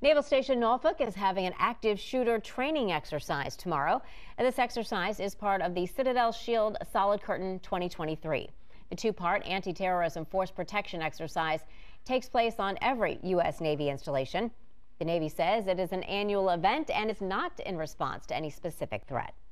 Naval Station Norfolk is having an active shooter training exercise tomorrow. And this exercise is part of the Citadel Shield Solid Curtain 2023. The two-part anti-terrorism force protection exercise takes place on every U.S. Navy installation. The Navy says it is an annual event and is not in response to any specific threat.